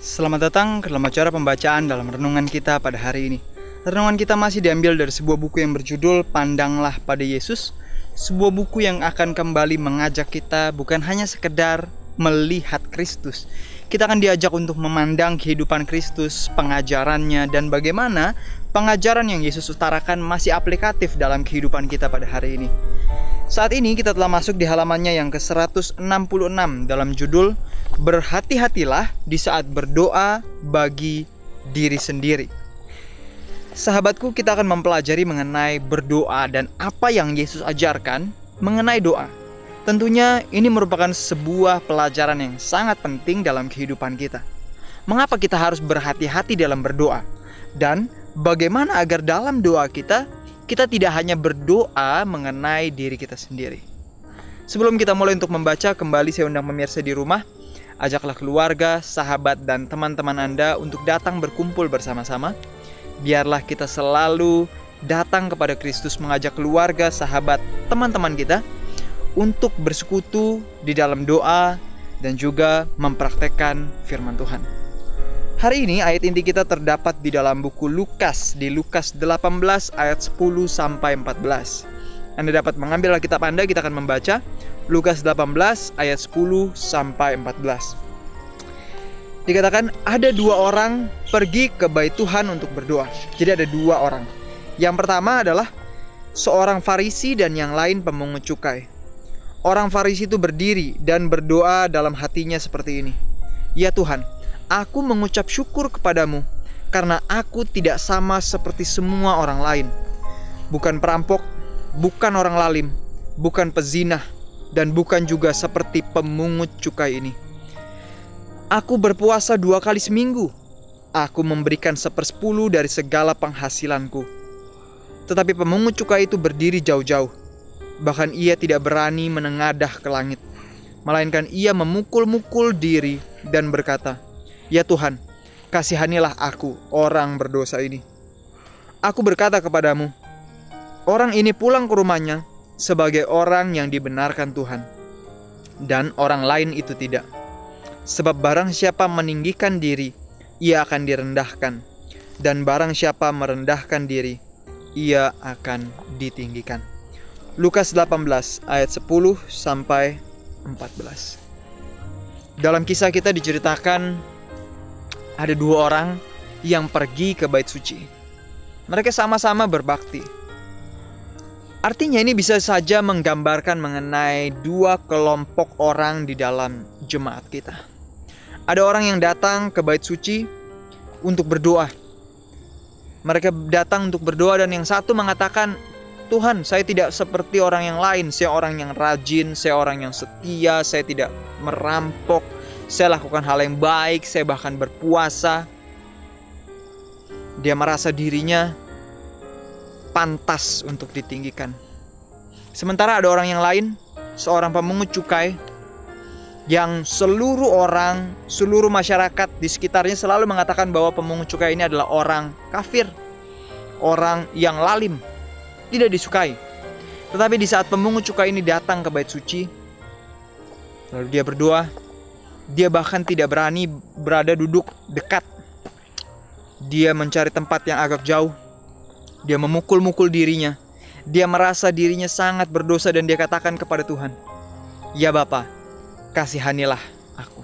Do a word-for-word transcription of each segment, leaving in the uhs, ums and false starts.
Selamat datang ke dalam acara pembacaan dalam renungan kita pada hari ini. Renungan kita masih diambil dari sebuah buku yang berjudul Pandanglah pada Yesus. Sebuah buku yang akan kembali mengajak kita bukan hanya sekedar melihat Kristus. Kita akan diajak untuk memandang kehidupan Kristus, pengajarannya, dan bagaimana pengajaran yang Yesus utarakan masih aplikatif dalam kehidupan kita pada hari ini. Saat ini kita telah masuk di halamannya yang ke seratus enam puluh enam dalam judul Berhati-hatilah di saat berdoa bagi diri sendiri. Sahabatku, kita akan mempelajari mengenai berdoa dan apa yang Yesus ajarkan mengenai doa. Tentunya ini merupakan sebuah pelajaran yang sangat penting dalam kehidupan kita. Mengapa kita harus berhati-hati dalam berdoa? Dan bagaimana agar dalam doa kita kita tidak hanya berdoa mengenai diri kita sendiri. Sebelum kita mulai untuk membaca, kembali saya undang pemirsa di rumah, ajaklah keluarga, sahabat, dan teman-teman Anda untuk datang berkumpul bersama-sama. Biarlah kita selalu datang kepada Kristus, mengajak keluarga, sahabat, teman-teman kita untuk bersekutu di dalam doa dan juga mempraktekkan firman Tuhan. Hari ini ayat inti kita terdapat di dalam buku Lukas, di Lukas delapan belas ayat sepuluh sampai empat belas. Anda dapat mengambil Alkitab Anda, kita akan membaca Lukas delapan belas ayat sepuluh sampai empat belas. Dikatakan ada dua orang pergi ke bait Tuhan untuk berdoa. Jadi ada dua orang. Yang pertama adalah seorang Farisi dan yang lain pemungut cukai. Orang Farisi itu berdiri dan berdoa dalam hatinya seperti ini. Ya Tuhan, aku mengucap syukur kepadamu karena aku tidak sama seperti semua orang lain. Bukan perampok, bukan orang lalim, bukan pezinah, dan bukan juga seperti pemungut cukai ini. Aku berpuasa dua kali seminggu. Aku memberikan sepersepuluh dari segala penghasilanku. Tetapi pemungut cukai itu berdiri jauh-jauh. Bahkan ia tidak berani menengadah ke langit, melainkan ia memukul-mukul diri dan berkata, Ya Tuhan, kasihanilah aku, orang berdosa ini. Aku berkata kepadamu, orang ini pulang ke rumahnya sebagai orang yang dibenarkan Tuhan, dan orang lain itu tidak. Sebab barang siapa meninggikan diri, ia akan direndahkan, dan barang siapa merendahkan diri, ia akan ditinggikan. Lukas delapan belas ayat sepuluh sampai empat belas. Dalam kisah kita diceritakan ada dua orang yang pergi ke bait suci. Mereka sama-sama berbakti. Artinya ini bisa saja menggambarkan mengenai dua kelompok orang di dalam jemaat kita. Ada orang yang datang ke bait suci untuk berdoa. Mereka datang untuk berdoa dan yang satu mengatakan, Tuhan, saya tidak seperti orang yang lain. Saya orang yang rajin, saya orang yang setia, saya tidak merampok, saya lakukan hal yang baik, saya bahkan berpuasa. Dia merasa dirinya pantas untuk ditinggikan. Sementara ada orang yang lain, seorang pemungut cukai, yang seluruh orang, seluruh masyarakat di sekitarnya selalu mengatakan bahwa pemungut cukai ini adalah orang kafir, orang yang lalim, tidak disukai. Tetapi di saat pemungut cukai ini datang ke bait suci, lalu dia berdoa, dia bahkan tidak berani berada duduk dekat. Dia mencari tempat yang agak jauh. Dia memukul-mukul dirinya. Dia merasa dirinya sangat berdosa dan dia katakan kepada Tuhan, Ya Bapa, kasihanilah aku.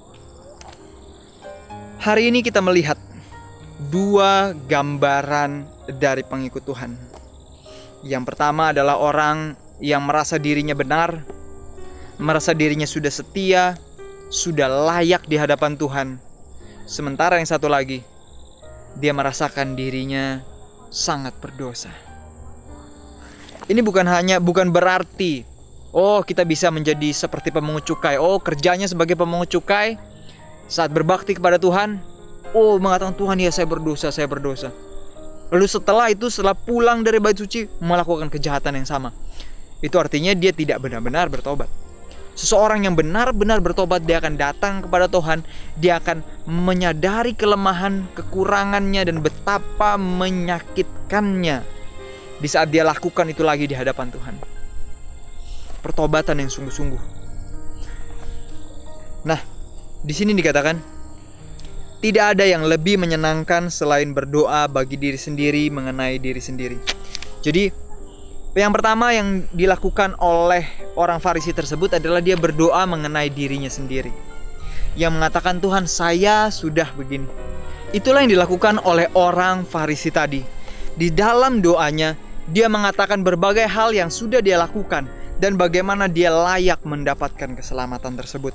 Hari ini kita melihat dua gambaran dari pengikut Tuhan. Yang pertama adalah orang yang merasa dirinya benar, merasa dirinya sudah setia, sudah layak di hadapan Tuhan. Sementara yang satu lagi, dia merasakan dirinya sangat berdosa. Ini bukan hanya bukan berarti oh kita bisa menjadi seperti pemungut cukai. Oh kerjanya sebagai pemungut cukai, saat berbakti kepada Tuhan, oh mengatakan Tuhan ya saya berdosa, saya berdosa. Lalu setelah itu setelah pulang dari bait suci melakukan kejahatan yang sama. Itu artinya dia tidak benar-benar bertobat. Seseorang yang benar-benar bertobat, dia akan datang kepada Tuhan. Dia akan menyadari kelemahan, kekurangannya, dan betapa menyakitkannya di saat dia lakukan itu lagi di hadapan Tuhan. Pertobatan yang sungguh-sungguh. Nah, di sini dikatakan Tidak ada yang lebih menyenangkan selain berdoa bagi diri sendiri mengenai diri sendiri. Jadi, yang pertama yang dilakukan oleh orang Farisi tersebut adalah dia berdoa mengenai dirinya sendiri. Yang mengatakan, Tuhan, saya sudah begini. Itulah yang dilakukan oleh orang Farisi tadi. Di dalam doanya, dia mengatakan berbagai hal yang sudah dia lakukan dan bagaimana dia layak mendapatkan keselamatan tersebut.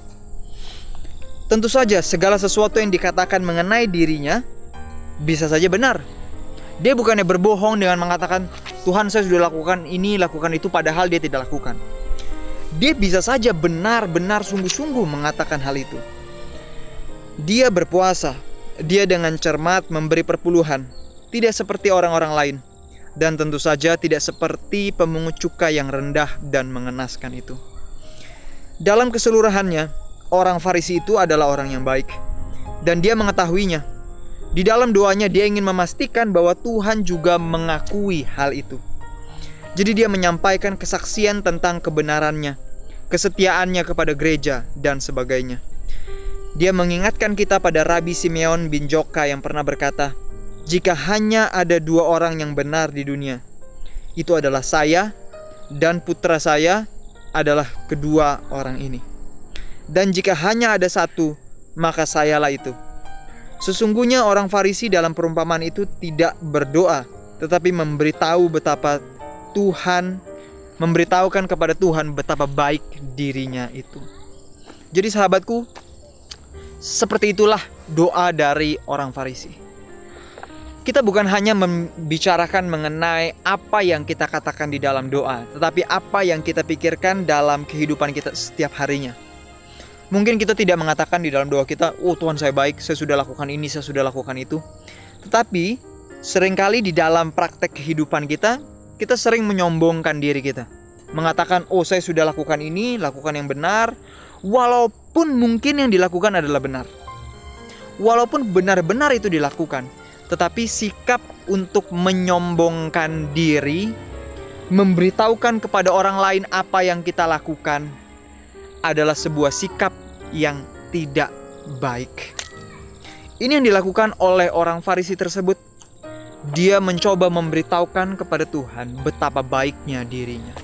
Tentu saja segala sesuatu yang dikatakan mengenai dirinya bisa saja benar. Dia bukannya berbohong dengan mengatakan, Tuhan, saya sudah lakukan ini, lakukan itu, padahal dia tidak lakukan. Dia bisa saja benar-benar sungguh-sungguh mengatakan hal itu. Dia berpuasa, dia dengan cermat memberi perpuluhan, tidak seperti orang-orang lain. Dan tentu saja tidak seperti pemungut cukai yang rendah dan mengenaskan itu. Dalam keseluruhannya, orang Farisi itu adalah orang yang baik. Dan dia mengetahuinya. Di dalam doanya dia ingin memastikan bahwa Tuhan juga mengakui hal itu. Jadi dia menyampaikan kesaksian tentang kebenarannya, kesetiaannya kepada gereja, dan sebagainya. Dia mengingatkan kita pada Rabi Simeon bin Joka yang pernah berkata, jika hanya ada dua orang yang benar di dunia, itu adalah saya dan putra saya adalah kedua orang ini. Dan jika hanya ada satu, maka sayalah itu. Sesungguhnya orang Farisi dalam perumpamaan itu tidak berdoa, tetapi memberitahu betapa Tuhan, memberitahukan kepada Tuhan betapa baik dirinya itu. Jadi sahabatku, seperti itulah doa dari orang Farisi. Kita bukan hanya membicarakan mengenai apa yang kita katakan di dalam doa, tetapi apa yang kita pikirkan dalam kehidupan kita setiap harinya. Mungkin kita tidak mengatakan di dalam doa kita, oh Tuhan saya baik, saya sudah lakukan ini, saya sudah lakukan itu. Tetapi seringkali di dalam praktek kehidupan kita, kita sering menyombongkan diri kita. Mengatakan, oh saya sudah lakukan ini, lakukan yang benar, walaupun mungkin yang dilakukan adalah benar. Walaupun benar-benar itu dilakukan, tetapi sikap untuk menyombongkan diri, memberitahukan kepada orang lain apa yang kita lakukan, adalah sebuah sikap yang tidak baik. Ini yang dilakukan oleh orang Farisi tersebut. Dia mencoba memberitahukan kepada Tuhan betapa baiknya dirinya.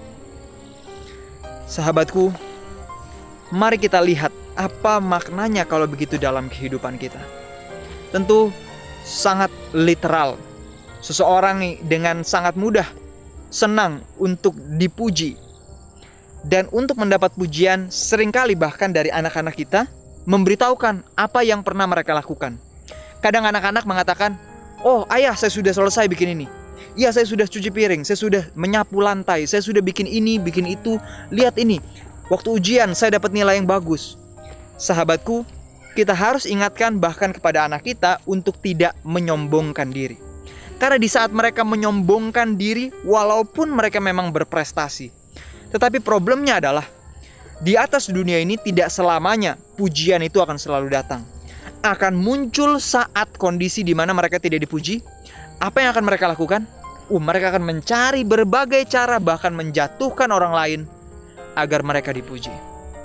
Sahabatku, mari kita lihat apa maknanya kalau begitu dalam kehidupan kita. Tentu sangat literal. Seseorang dengan sangat mudah senang untuk dipuji. Dan untuk mendapat pujian, seringkali bahkan dari anak-anak kita memberitahukan apa yang pernah mereka lakukan. Kadang anak-anak mengatakan, oh ayah saya sudah selesai bikin ini. Iya saya sudah cuci piring, saya sudah menyapu lantai, saya sudah bikin ini, bikin itu. Lihat ini, waktu ujian saya dapat nilai yang bagus. Sahabatku, kita harus ingatkan bahkan kepada anak kita untuk tidak menyombongkan diri. Karena di saat mereka menyombongkan diri, walaupun mereka memang berprestasi, tetapi problemnya adalah di atas dunia ini tidak selamanya pujian itu akan selalu datang. Akan muncul saat kondisi di mana mereka tidak dipuji. Apa yang akan mereka lakukan? Uh, mereka akan mencari berbagai cara, bahkan menjatuhkan orang lain agar mereka dipuji.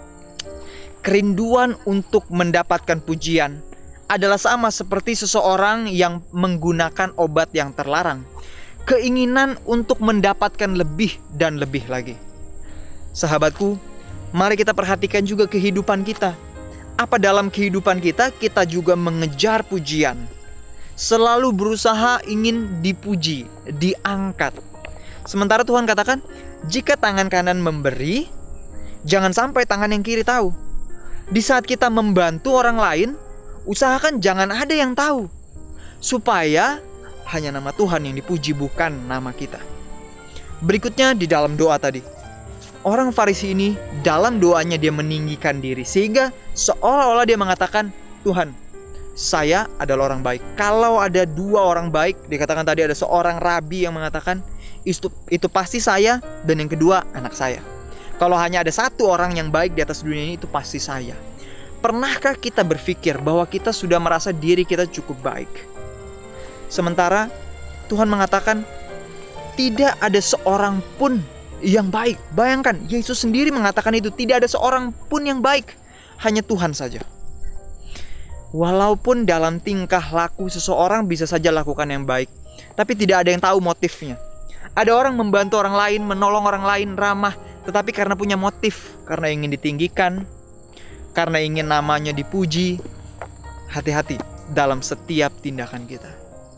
Kerinduan untuk mendapatkan pujian adalah sama seperti seseorang yang menggunakan obat yang terlarang. Keinginan untuk mendapatkan lebih dan lebih lagi. Sahabatku, mari kita perhatikan juga kehidupan kita. Apa dalam kehidupan kita, kita juga mengejar pujian. Selalu berusaha ingin dipuji, diangkat. Sementara Tuhan katakan, jika tangan kanan memberi, jangan sampai tangan yang kiri tahu. Di saat kita membantu orang lain, usahakan jangan ada yang tahu. Supaya hanya nama Tuhan yang dipuji, bukan nama kita. Berikutnya di dalam doa tadi. Orang Farisi ini dalam doanya dia meninggikan diri. Sehingga seolah-olah dia mengatakan, Tuhan, saya adalah orang baik. Kalau ada dua orang baik, dikatakan tadi ada seorang rabi yang mengatakan, itu, itu pasti saya, dan yang kedua anak saya. Kalau hanya ada satu orang yang baik di atas dunia ini, itu pasti saya. Pernahkah kita berpikir bahwa kita sudah merasa diri kita cukup baik? Sementara Tuhan mengatakan, tidak ada seorang pun yang baik. Bayangkan, Yesus sendiri mengatakan itu, tidak ada seorang pun yang baik, hanya Tuhan saja. Walaupun dalam tingkah laku seseorang bisa saja lakukan yang baik, tapi tidak ada yang tahu motifnya. Ada orang membantu orang lain, menolong orang lain, ramah, tetapi karena punya motif, karena ingin ditinggikan, karena ingin namanya dipuji. Hati-hati dalam setiap tindakan kita.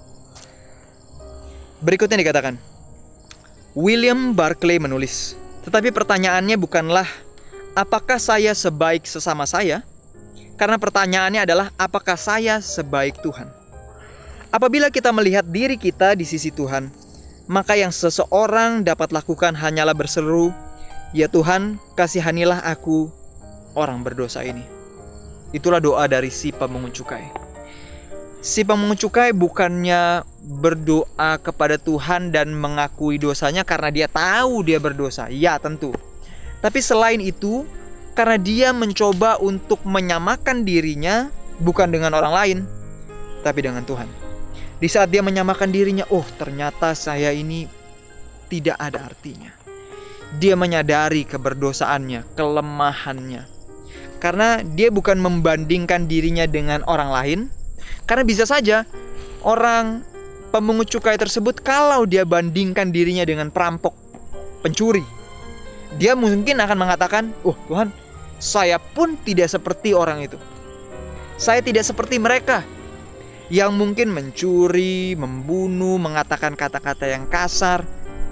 Berikutnya dikatakan, William Barclay menulis, tetapi pertanyaannya bukanlah apakah saya sebaik sesama saya, karena pertanyaannya adalah apakah saya sebaik Tuhan. Apabila kita melihat diri kita di sisi Tuhan, maka yang seseorang dapat lakukan hanyalah berseru, "Ya Tuhan, kasihanilah aku, orang berdosa ini." Itulah doa dari si pemungut cukai. Si pemungut cukai bukannya berdoa kepada Tuhan dan mengakui dosanya karena dia tahu dia berdosa. Ya, tentu. Tapi selain itu, karena dia mencoba untuk menyamakan dirinya bukan dengan orang lain, tapi dengan Tuhan. Di saat dia menyamakan dirinya, oh ternyata saya ini tidak ada artinya. Dia menyadari keberdosaannya, kelemahannya. Karena dia bukan membandingkan dirinya dengan orang lain. Karena bisa saja orang pemungut cukai tersebut, kalau dia bandingkan dirinya dengan perampok, pencuri, dia mungkin akan mengatakan, "Oh Tuhan, saya pun tidak seperti orang itu. Saya tidak seperti mereka yang mungkin mencuri, membunuh, mengatakan kata-kata yang kasar."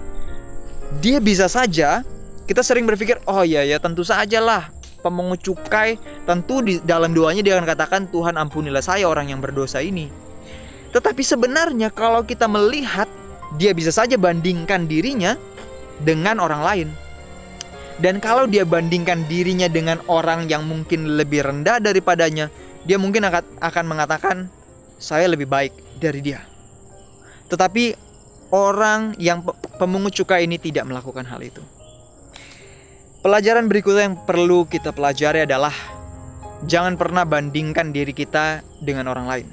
Dia bisa saja, kita sering berpikir, oh iya ya tentu sajalah pemungut cukai, tentu di dalam doanya dia akan katakan, "Tuhan ampunilah saya orang yang berdosa ini." Tetapi sebenarnya kalau kita melihat, dia bisa saja bandingkan dirinya dengan orang lain. Dan kalau dia bandingkan dirinya dengan orang yang mungkin lebih rendah daripadanya, dia mungkin akan, akan mengatakan, "Saya lebih baik dari dia." Tetapi orang yang pemungut cukai ini tidak melakukan hal itu. Pelajaran berikutnya yang perlu kita pelajari adalah jangan pernah bandingkan diri kita dengan orang lain.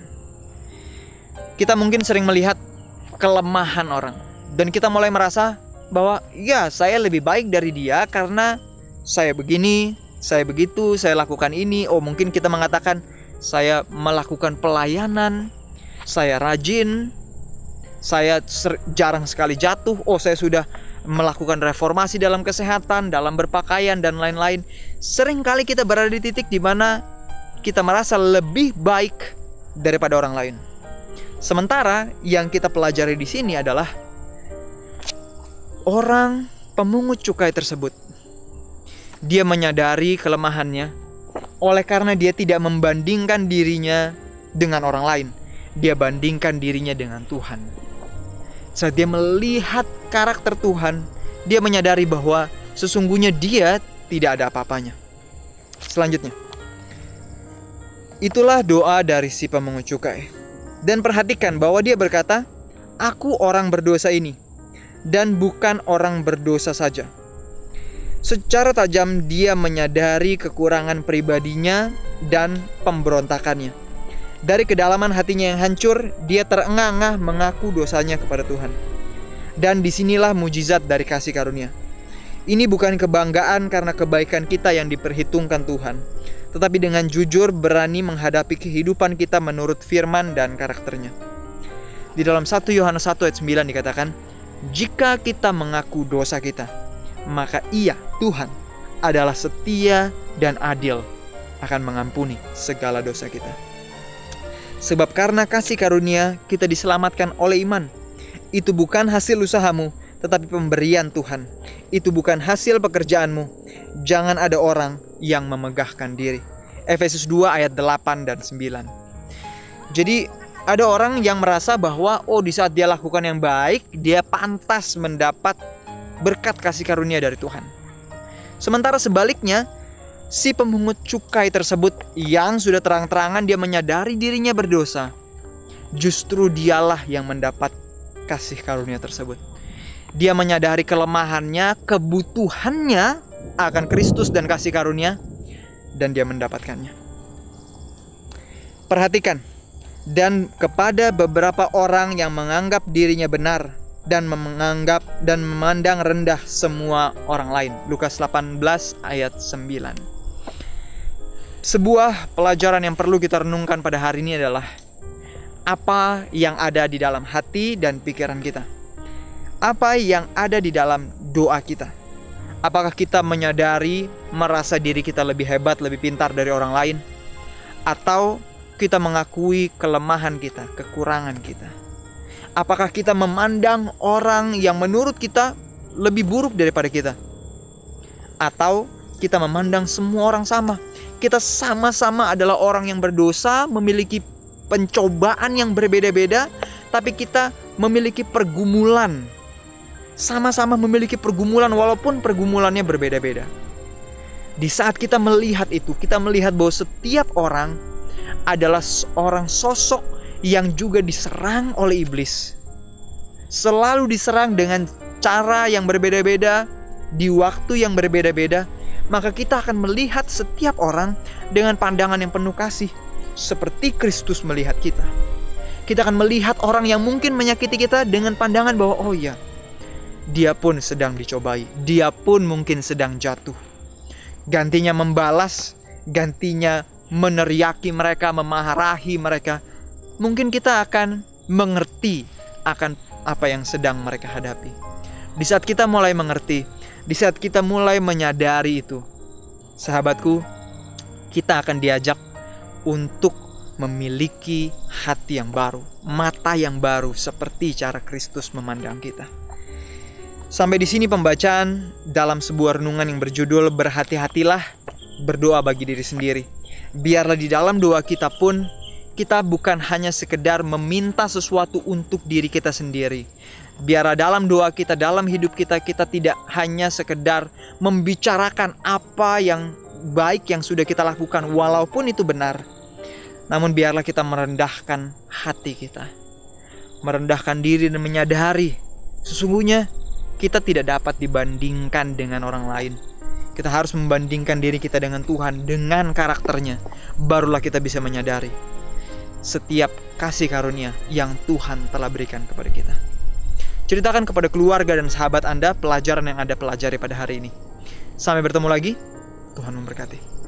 Kita mungkin sering melihat kelemahan orang dan kita mulai merasa bahwa ya saya lebih baik dari dia karena saya begini, saya begitu, saya lakukan ini. Oh mungkin kita mengatakan saya melakukan pelayanan, saya rajin, saya jarang sekali jatuh. Oh saya sudah melakukan reformasi dalam kesehatan, dalam berpakaian dan lain-lain. Seringkali kita berada di titik di mana kita merasa lebih baik daripada orang lain. Sementara yang kita pelajari di sini adalah orang pemungut cukai tersebut, dia menyadari kelemahannya. Oleh karena dia tidak membandingkan dirinya dengan orang lain, dia bandingkan dirinya dengan Tuhan. Saat dia melihat karakter Tuhan, dia menyadari bahwa sesungguhnya dia tidak ada apa-apanya. Selanjutnya, itulah doa dari si pemungut cukai. Dan perhatikan bahwa dia berkata, "Aku orang berdosa ini, dan bukan orang berdosa saja." Secara tajam dia menyadari kekurangan pribadinya dan pemberontakannya. Dari kedalaman hatinya yang hancur, dia terengah-engah mengaku dosanya kepada Tuhan. Dan disinilah mujizat dari kasih karunia. Ini bukan kebanggaan karena kebaikan kita yang diperhitungkan Tuhan, tetapi dengan jujur berani menghadapi kehidupan kita menurut firman dan karakternya. Di dalam satu Yohanes satu ayat sembilan dikatakan, "Jika kita mengaku dosa kita, maka Ia, Tuhan, adalah setia dan adil, akan mengampuni segala dosa kita." Sebab karena kasih karunia kita diselamatkan oleh iman. Itu bukan hasil usahamu, tetapi pemberian Tuhan. Itu bukan hasil pekerjaanmu. Jangan ada orang yang memegahkan diri. Efesus dua ayat delapan dan sembilan. Jadi ada orang yang merasa bahwa oh di saat dia lakukan yang baik, dia pantas mendapat berkat kasih karunia dari Tuhan. Sementara sebaliknya, si pemungut cukai tersebut yang sudah terang-terangan dia menyadari dirinya berdosa, justru dialah yang mendapat kasih karunia tersebut. Dia menyadari kelemahannya, kebutuhannya akan Kristus dan kasih karunia, dan dia mendapatkannya. Perhatikan, dan kepada beberapa orang yang menganggap dirinya benar dan menganggap dan memandang rendah semua orang lain. Lukas delapan belas ayat sembilan. Sebuah pelajaran yang perlu kita renungkan pada hari ini adalah apa yang ada di dalam hati dan pikiran kita. Apa yang ada di dalam doa kita. Apakah kita menyadari, merasa diri kita lebih hebat, lebih pintar dari orang lain? Atau kita mengakui kelemahan kita, kekurangan kita? Apakah kita memandang orang yang menurut kita lebih buruk daripada kita? Atau kita memandang semua orang sama? Kita sama-sama adalah orang yang berdosa, memiliki pencobaan yang berbeda-beda, tapi kita memiliki pergumulan. Sama-sama memiliki pergumulan walaupun pergumulannya berbeda-beda. Di saat kita melihat itu, kita melihat bahwa setiap orang adalah seorang sosok yang juga diserang oleh iblis. Selalu diserang dengan cara yang berbeda-beda, di waktu yang berbeda-beda. Maka kita akan melihat setiap orang dengan pandangan yang penuh kasih, seperti Kristus melihat kita. Kita akan melihat orang yang mungkin menyakiti kita dengan pandangan bahwa oh ya, dia pun sedang dicobai, dia pun mungkin sedang jatuh. Gantinya membalas, gantinya meneriaki mereka, memarahi mereka, mungkin kita akan mengerti akan apa yang sedang mereka hadapi. Di saat kita mulai mengerti, di saat kita mulai menyadari itu, sahabatku, kita akan diajak untuk memiliki hati yang baru, mata yang baru, seperti cara Kristus memandang kita. Sampai di sini pembacaan dalam sebuah renungan yang berjudul Berhati-hatilah berdoa bagi diri sendiri. Biarlah di dalam doa kita pun kita bukan hanya sekedar meminta sesuatu untuk diri kita sendiri. Biarlah dalam doa kita, dalam hidup kita, kita tidak hanya sekedar membicarakan apa yang baik yang sudah kita lakukan, walaupun itu benar. Namun biarlah kita merendahkan hati kita, merendahkan diri dan menyadari sesungguhnya kita tidak dapat dibandingkan dengan orang lain. Kita harus membandingkan diri kita dengan Tuhan, dengan karakternya. Barulah kita bisa menyadari setiap kasih karunia yang Tuhan telah berikan kepada kita. Ceritakan kepada keluarga dan sahabat Anda pelajaran yang Anda pelajari pada hari ini. Sampai bertemu lagi, Tuhan memberkati.